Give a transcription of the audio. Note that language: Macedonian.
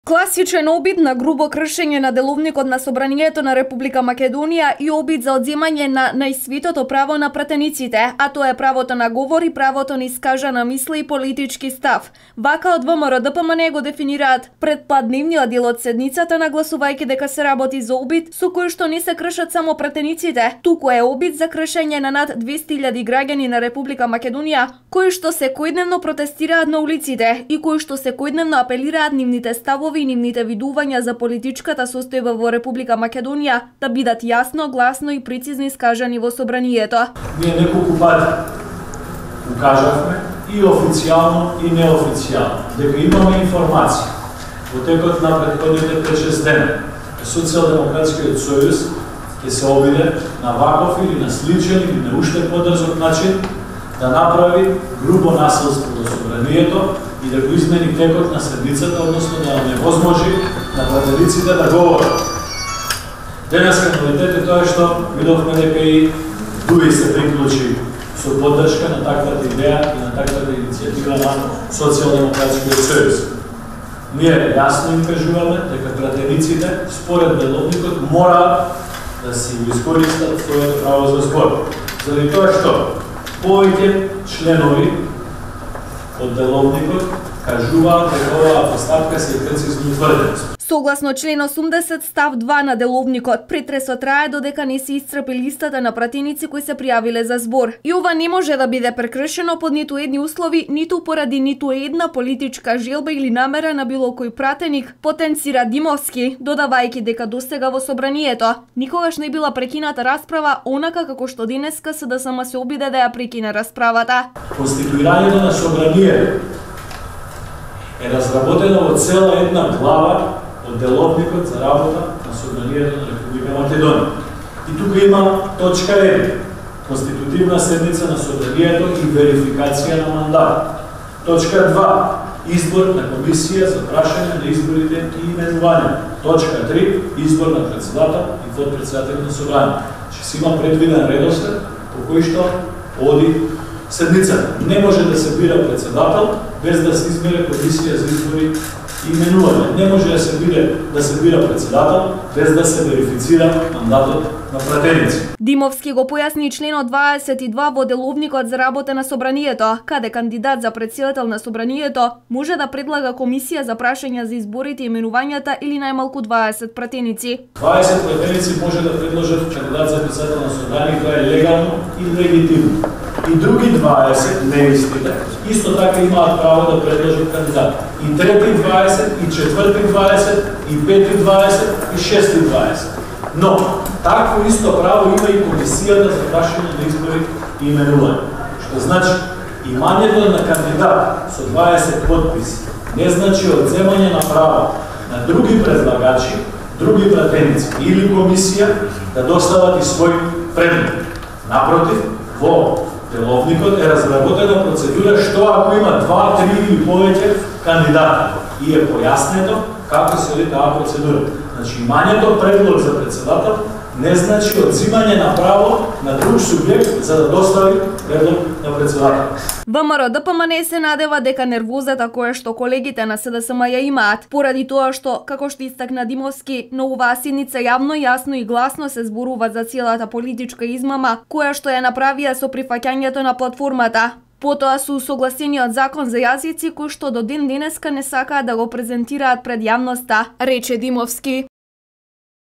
Класичен обид на грубо кршење на деловникот на Собранието на Република Македонија и обид за одземање на најсветото право на пратениците, а тоа е правото на говор и правото на искажана мисли и политички став. Вака од ВМРО ДПМН го дефинираат предпладневниот дел од седницата, нагласувајќи дека се работи за обид со кој што не се кршат само пратениците, туку е обид за кршење на над 200.000 граѓани на Република Македонија, кои што секојдневно протестираат на улиците и кои што секојдневно апелираат нивните ставови и нивните видувања за политичката состојба во Република Македонија да бидат јасно, гласно и прецизно искажани во Собранието. Ние неколку пати укажавме и официјално и неофицијално дека имаме информација во текот на претходните 5-6 дена Социјалдемократскиот сојуз ќе се обиде на ваков или на сличен или на уште подрзок начин да направи грубо насилство во Собранието и да го измени текот на седницата, односно да невозможи на пратениците да говорат. Денеска новитет е тоа што видовме дека и ДУИ се приклучи со поддршка на таквата идеја и на таквата иницијатива на Социјалдемократскиот сојуз. Ние јасно им кажуваме дека пратениците, според деловникот, мора да си искористат своето право за збор. Заради тоа што повеќе членови од деловникот кажуваат дека оваа поставка се прецизно утврдена. Согласно член 80 став 2 на деловникот, претресот трае додека не се исцрпи листата на пратеници кои се пријавиле за збор. И ова не може да биде прекршено под ниту едни услови, ниту поради ниту една политичка желба или намера на било кој пратеник, потенцира Димовски, додавајќи дека досега во Собранието никогаш не била прекината расправа онака како што денеска СДСМ се обиде да ја прекине расправата. Конституирањето на Собранието е разработено во цела една глава од деловникот за работа на Собранието на Република Македонија. И тука има точка 1. Конститутивна седница на Собранието и верификација на мандат. Точка 2. Избор на комисија за прашање на изборите и именување. Точка 3. Избор на председател и подпредседател на Собранието. Че си има предвиден редослед по кој што оди седницата. Не може да се бира председател без да се избере комисија за избори и именување. Не може да се бира председател без да се верифицира мандатот на пратеници. Димовски го појасни членот 22 во деловникот за работа на Собранието, каде кандидат за председател на Собранието може да предлага комисија за прашања за изборите и именувањата или најмалку 20 пратеници. 20 пратеници може да предложат кандидат за председател на Собранието, тоа е легално и легитимно. И други 20 неистите исто така имаат право да предложат кандидат. И трети 20, и четврти 20, и пети 20, и шести 20. Но такво исто право има и комисијата за прашање на избори и именување. Што значи, имањето на кандидат со 20 подписи не значи одземање на право на други предлагачи, други пратеници или комисија да достават и свој предлог. Напротив, во деловникот е разработена процедура што ако има 2, 3 или повеќе кандидати и е појаснето како се оди таа процедура. Значи, имањето предлог за председател не значи одзимање на право на друг субјект за да достави предлог на председател. ВМРО ДПМН се надева дека нервозата која што колегите на СДСМ ја имаат, поради тоа што, како што истакна Димовски, на оваа седница јавно, јасно и гласно се зборува за целата политичка измама, која што ја направија со прифаќањето на платформата. Потоа со согласениот закон за јазици кој што до ден денеска не сакаат да го презентираат пред јавноста, рече Димовски.